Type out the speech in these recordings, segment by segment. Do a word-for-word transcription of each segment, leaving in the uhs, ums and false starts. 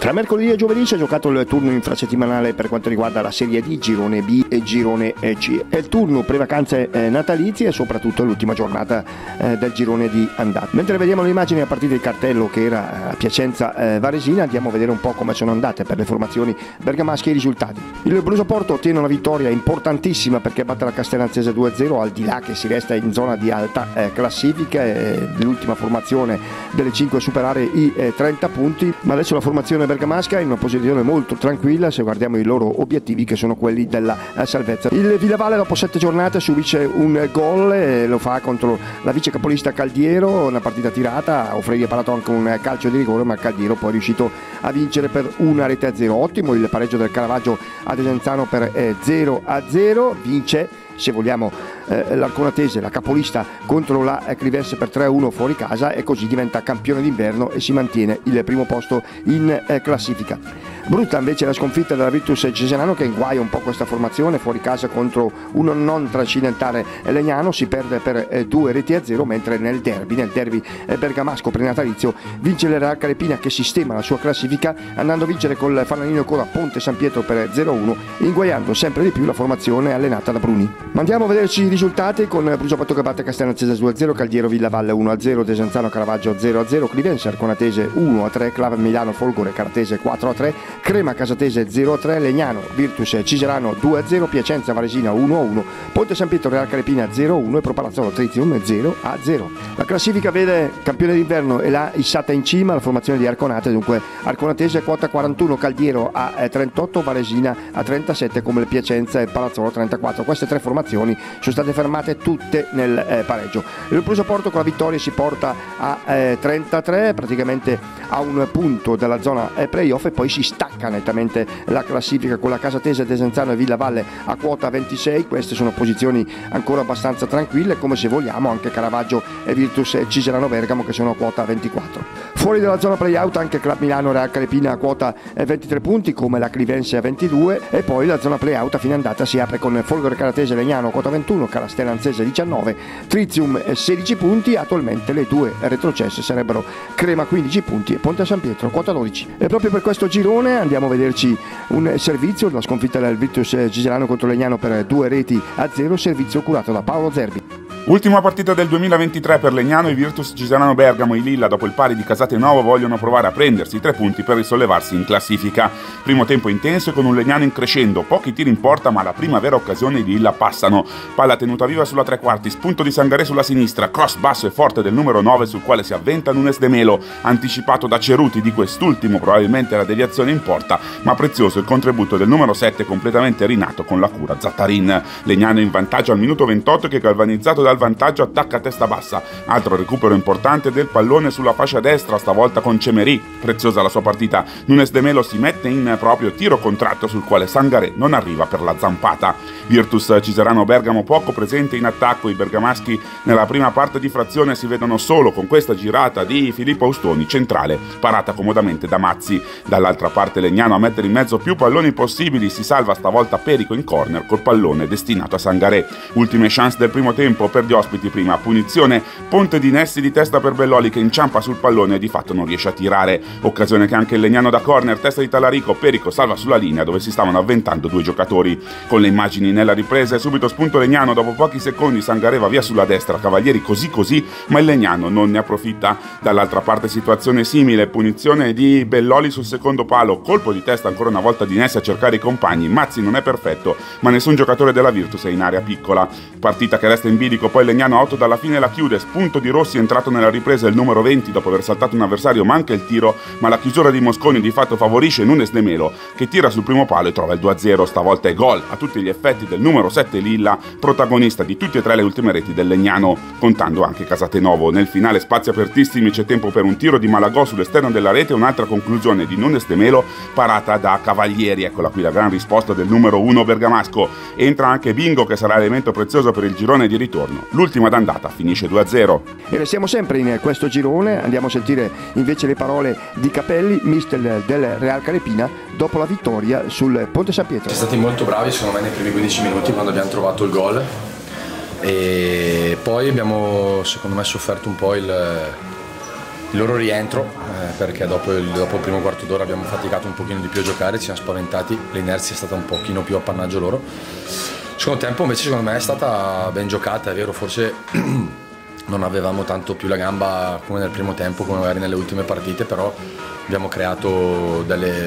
Tra mercoledì e giovedì si è giocato il turno infrasettimanale per quanto riguarda la Serie D, Girone B e Girone C. È il turno pre-vacanze eh, natalizie e soprattutto l'ultima giornata eh, del girone di andata. Mentre vediamo le immagini a partire del cartello che era a Piacenza eh, Varesina, andiamo a vedere un po' come sono andate per le formazioni bergamasche i risultati. Il Brusaporto ottiene una vittoria importantissima perché batte la Castellanzese due a zero, al di là che si resta in zona di alta eh, classifica, eh, l'ultima formazione delle cinque a superare i eh, trenta punti, ma adesso la formazione bergamasca è in una posizione molto tranquilla se guardiamo i loro obiettivi, che sono quelli della eh, salvezza. Il Villavalle dopo sette giornate subisce un gol e lo fa contro la vice capolista Caldiero, una partita tirata. Offredi ha parato anche un calcio di rigore, ma Caldiero poi è riuscito a vincere per una rete a zero. Ottimo il pareggio del Caravaggio a Desenzano per eh, zero a zero. Vince, se vogliamo, eh, l'Arconatese, la capolista, contro la eh, Clivense per tre a uno fuori casa, e così diventa campione d'inverno e si mantiene il primo posto in eh, classifica. Brutta invece la sconfitta della Virtus Cesena, che inguaia un po' questa formazione. Fuori casa contro un non trascendentale Legnano si perde per eh, due reti a zero, mentre nel derby, nel derby eh, bergamasco prenatalizio, vince il Real Carepina, che sistema la sua classifica andando a vincere col fanalino coda Ponte San Pietro per zero a uno, inguaiando sempre di più la formazione allenata da Bruni. Ma andiamo a vederci i risultati con Brusaporto che batte Castellanzese due a zero, Caldiero Villavalle uno a zero, Desenzano Caravaggio zero a zero, Clivense Arconatese uno a tre, Clava Milano Folgore Caratese quattro a tre, Crema Casatese zero a tre, Legnano Virtus Ciserano due a zero, Piacenza Varesina uno a uno, Ponte San Pietro Real Carepina zero a uno e Pro Palazzolo Trizium zero a zero. La classifica vede campione d'inverno e la issata in cima la formazione di Arconate, dunque Arconatese quota quarantuno, Caldiero a trentotto, Varesina a trentasette, come il Piacenza e Palazzolo trentaquattro. Queste tre formazioni sono state fermate tutte nel eh, pareggio. Il Brusaporto con la vittoria si porta a eh, trentatré, praticamente a un punto dalla zona eh, playoff, e poi si stacca nettamente la classifica con la Casatese, Desenzano e Villavalle a quota ventisei. Queste sono posizioni ancora abbastanza tranquille, come se vogliamo anche Caravaggio e Virtus Ciserano Bergamo, che sono a quota ventiquattro. Fuori dalla zona playout anche Club Milano Real Carepina a quota ventitré punti, come la Clivense a ventidue, e poi la zona playout a fine andata si apre con Folgore Caratese Legnano a quota ventuno, Castellanzese diciannove, Trizium sedici punti. Attualmente le due retrocesse sarebbero Crema quindici punti e Ponte San Pietro quota dodici. E proprio per questo girone andiamo a vederci un servizio, la sconfitta del Virtus Ciserano contro Legnano per due reti a zero, servizio curato da Paolo Zerbi. Ultima partita del duemilaventitré per Legnano. I Virtus Ciserano Bergamo, i Lilla, dopo il pari di Casatenovo, vogliono provare a prendersi i tre punti per risollevarsi in classifica. Primo tempo intenso e con un Legnano in crescendo, pochi tiri in porta, ma la prima vera occasione i Lilla passano. Palla tenuta viva sulla tre quarti, spunto di Sangaré sulla sinistra, cross basso e forte del numero nove sul quale si avventa Nunes de Melo, anticipato da Ceruti. Di quest'ultimo probabilmente la deviazione in porta, ma prezioso il contributo del numero sette, completamente rinato con la cura Zattarin. Legnano in vantaggio al minuto ventotto, che galvanizzato da vantaggio attacca a testa bassa. Altro recupero importante del pallone sulla fascia destra, stavolta con Cemerì. Preziosa la sua partita. Nunes de Melo si mette in proprio tiro contratto sul quale Sangaré non arriva per la zampata. Virtus Ciserano Bergamo poco presente in attacco. I bergamaschi nella prima parte di frazione si vedono solo con questa girata di Filippo Austoni centrale, parata comodamente da Mazzi. Dall'altra parte Legnano a mettere in mezzo più palloni possibili, si salva stavolta Perico in corner col pallone destinato a Sangaré. Ultime chance del primo tempo per gli ospiti. Prima punizione, Ponte di Nessi di testa per Belloli, che inciampa sul pallone e di fatto non riesce a tirare. Occasione che anche il Legnano da corner, testa di Talarico, Perico salva sulla linea dove si stavano avventando due giocatori. Con le immagini nella ripresa e subito spunto Legnano, dopo pochi secondi Sangaré va via sulla destra, Cavalieri così così, ma il Legnano non ne approfitta. Dall'altra parte situazione simile, punizione di Belloli sul secondo palo, colpo di testa ancora una volta di Nessi a cercare i compagni. Mazzi non è perfetto, ma nessun giocatore della Virtus è in area piccola. Partita che resta in bilico, poi Legnano otto dalla fine la chiude, spunto di Rossi entrato nella ripresa, il numero venti dopo aver saltato un avversario, manca il tiro, ma la chiusura di Mosconi di fatto favorisce Nunes de Melo, che tira sul primo palo e trova il due a zero. Stavolta è gol a tutti gli effetti del numero sette Lilla, protagonista di tutte e tre le ultime reti del Legnano, contando anche Casatenovo. Nel finale spazi apertissimi, c'è tempo per un tiro di Malagò sull'esterno della rete e un'altra conclusione di Nunes de Melo parata da Cavalieri. Eccola qui la gran risposta del numero uno bergamasco. Entra anche Bingo, che sarà elemento prezioso per il girone di ritorno. L'ultima d'andata finisce due a zero. E restiamo sempre in questo girone, andiamo a sentire invece le parole di Capelli, mister del Real Carepina, dopo la vittoria sul Ponte San Pietro. Siamo stati molto bravi secondo me nei primi quindici minuti quando abbiamo trovato il gol, e poi abbiamo secondo me sofferto un po' il, il loro rientro, perché dopo il, dopo il primo quarto d'ora abbiamo faticato un pochino di più a giocare, ci siamo spaventati, l'inerzia è stata un pochino più appannaggio loro. Il secondo tempo invece secondo me è stata ben giocata, è vero, forse non avevamo tanto più la gamba come nel primo tempo, come magari nelle ultime partite, però abbiamo creato delle,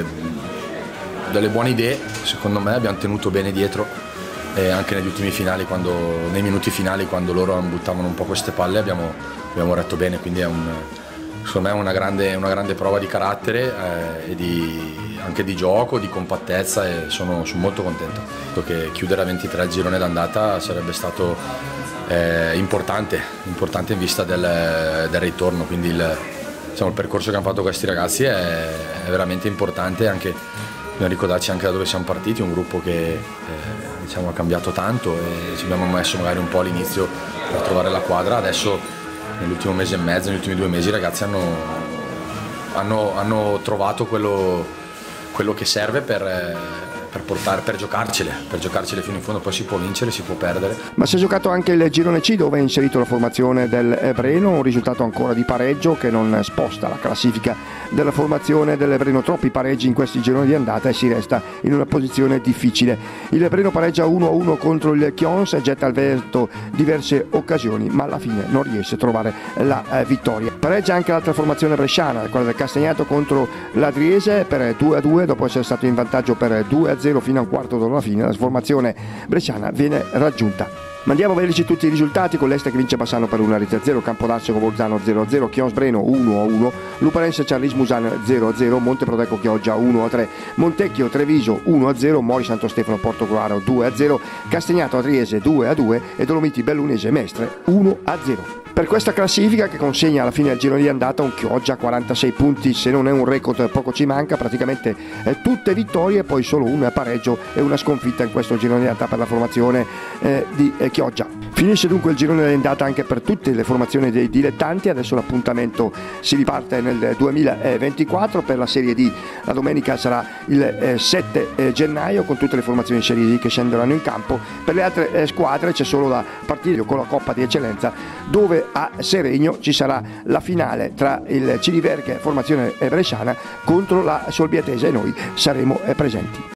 delle buone idee, secondo me abbiamo tenuto bene dietro e anche negli ultimi finali, quando, nei minuti finali quando loro buttavano un po' queste palle abbiamo, abbiamo retto bene, quindi è un, secondo me è una grande, una grande prova di carattere eh, e di, anche di gioco, di compattezza e sono, sono molto contento. Che chiudere a ventitré il girone d'andata sarebbe stato eh, importante, importante in vista del, del ritorno, quindi il, diciamo, il percorso che hanno fatto questi ragazzi è, è veramente importante, anche, dobbiamo ricordarci anche da dove siamo partiti, un gruppo che eh, diciamo, ha cambiato tanto e ci abbiamo messo magari un po' all'inizio per trovare la quadra, adesso nell'ultimo mese e mezzo, negli ultimi due mesi i ragazzi hanno, hanno, hanno trovato quello, quello che serve per, per, portare, per giocarcele, per giocarcele fino in fondo, poi si può vincere, si può perdere. Ma si è giocato anche il girone C dove è inserito la formazione del Breno, un risultato ancora di pareggio che non sposta la classifica della formazione del Breno, troppi pareggi in questi gironi di andata e si resta in una posizione difficile. Il Breno pareggia uno a uno contro il Chions, getta al vento diverse occasioni ma alla fine non riesce a trovare la eh, vittoria. Pareggia anche l'altra formazione bresciana, quella del Castagnato contro l'Adriese per due a due dopo essere stato in vantaggio per due a zero fino a un quarto d'ora alla fine. La formazione bresciana viene raggiunta. Ma andiamo a vederci tutti i risultati, con l'Este che vince Bassano per uno a zero, Campodarsego Bolzano zero a zero, Chions Breno uno a uno, Luparense Charlis Musan zero a zero, Monteprodeco Chioggia uno a tre, Montecchio Treviso uno a zero, Mori Santo Stefano Portogruaro due a zero, Castagnato Adriese due a due e Dolomiti Bellunese Mestre uno a zero. Per questa classifica che consegna alla fine del giro di andata un Chioggia a quarantasei punti, se non è un record poco ci manca, praticamente eh, tutte vittorie e poi solo un pareggio e una sconfitta in questo giro di andata per la formazione eh, di eh, Chioggia. Finisce dunque il girone di andata anche per tutte le formazioni dei dilettanti, adesso l'appuntamento si riparte nel duemilaventiquattro, per la Serie D la domenica sarà il eh, sette eh, gennaio con tutte le formazioni di Serie D che scenderanno in campo, per le altre eh, squadre c'è solo da partire con la Coppa di Eccellenza dove a Seregno ci sarà la finale tra il Ciniverghe formazione bresciana contro la Solbiatese e noi saremo eh, presenti.